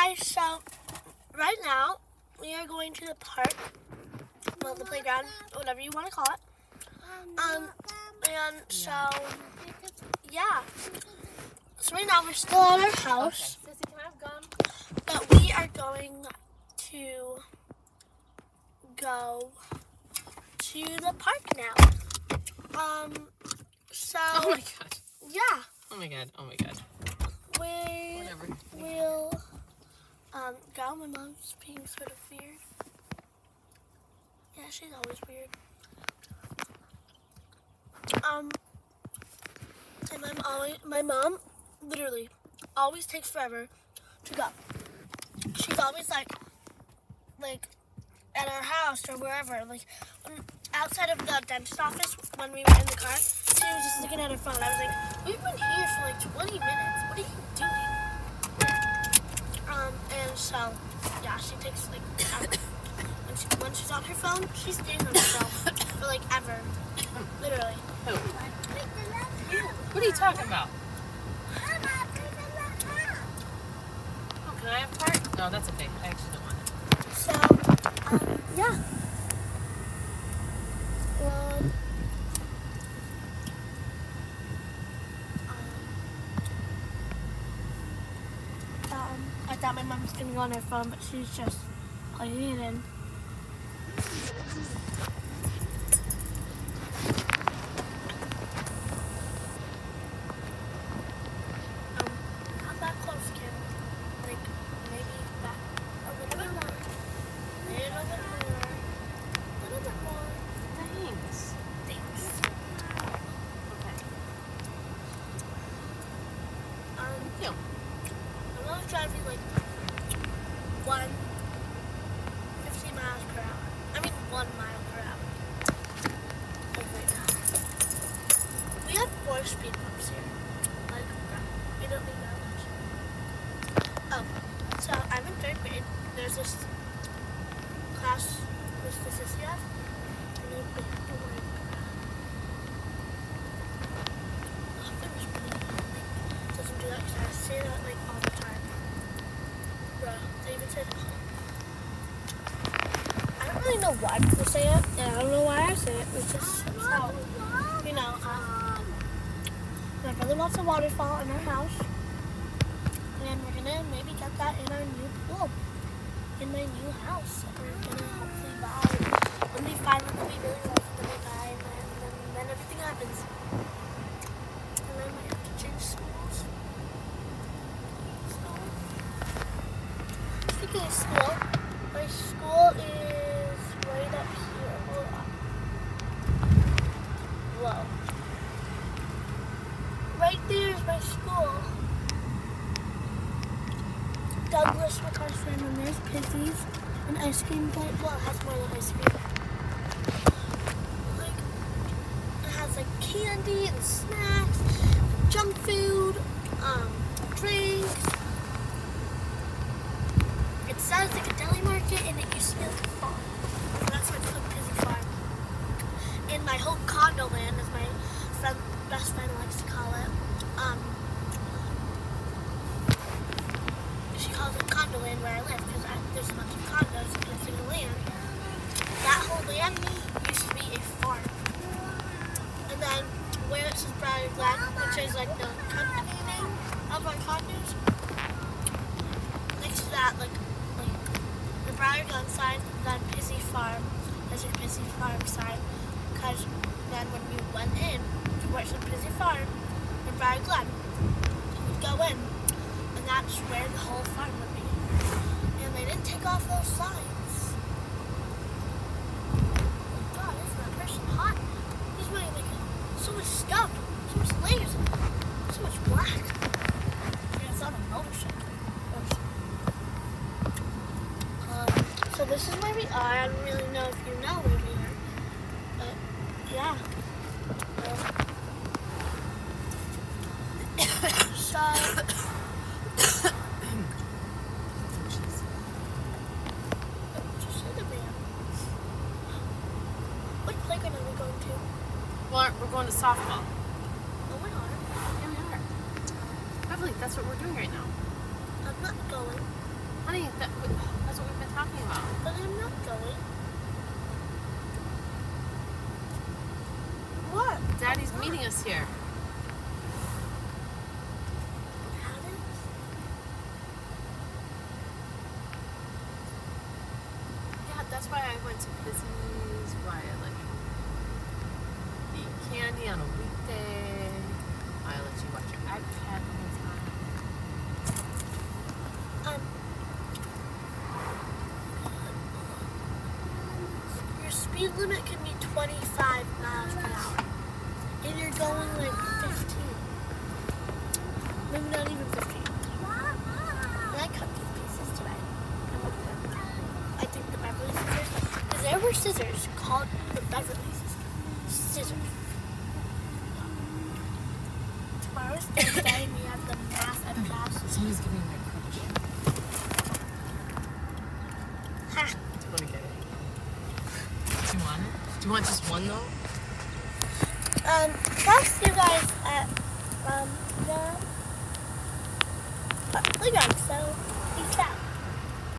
guys, so right now we are going to the park, well, the playground, whatever you want to call it. And so, yeah. So right now we're still at our house, Okay. Sissy, can I have gum? but we are going to go to the park now. So. Oh my god. Yeah. Oh my god. Oh my god. We will go. My mom's being sort of weird. Yeah, she's always weird. And my mom literally always takes forever to go. She's always like at our house or wherever, like outside of the dentist office when we were in the car. She was just looking at her phone. I was like, we've been here for like 20 minutes. What are you doing? And so, yeah, she takes like ever. When she's on her phone, she stays on her phone for like ever. Literally. Who? What are you talking about? Oh, can I have part? No, that's okay. I actually don't want it. So, yeah. I thought my mom was going to go on her phone, but she's just plugging it in. Not that close, Kim. Like, maybe that a little bit more. A little bit more. A little bit more. Thanks. Thanks. Okay. Yeah. I'm always driving like 50 miles per hour. I mean 1 mile per hour. Like right now. We have 4 speed bumps here. Like, we don't need that much. Oh, so I'm in 3rd grade. There's this class with the Sissy at. And they play doesn't do that because I say that like all the time. Bruh, they even said, I don't really know why people say it, and I don't know why I say it. It's just how, you know, my brother wants a waterfall in our house, and we're gonna maybe get that in our new pool, in my new house. And we're gonna hopefully buy, when we find one that we really love, then we buy, and then everything happens. And then we have to change schools. So, speaking of school, my school is right up here. Hold on. Whoa. Right there is my school. Douglas MacArthur, and there's Pizzi's, an ice cream place. Well, it has more than ice cream. Like, it has like candy and snacks, junk food, drinks. It sounds like a deli market, and it used to be like a farm. So that's why it's called Pizzi Farm. And my whole condo land, as my best friend likes to call it, she calls it condo land where I live, because there's a bunch of condos in the land. That whole land used to be a farm. And then where it says Briar Glen, which is like the company name of our condos, next to that, like the Briar Glen sign, then Pizzi Farm, there's a Pizzi Farm sign, because then when you went in to where it said Pizzi Farm, the Briar Glen, you would go in, and that's where the whole farm would be. And they didn't take off those signs. Oh God, isn't that person hot? He's wearing like so much stuff, so much layers, so much black. And it's on a motorcycle. So this is where we are. I don't really know if you know where we are, but yeah. So what playground are we going to? Well, we're going to softball. Oh, we are. Yeah, we are. Beverly, that's what we're doing right now. I'm not going. meeting us here? Yeah, that's why I went to Busy's. Why I let you eat candy on a weekday. I let you watch your iPad the whole time. Your speed limit can be 25 miles per hour. And you're going like 15. Maybe not even 15. And I cut these pieces today. I think the Beverly Scissors. Because there were scissors called the Beverly Scissors. Tomorrow's Thursday and we have the math and class. Somebody's giving me my crutch. Ha! Do you want to get it? Do you want it? Do you want just one though? I'll see you guys at the playground. So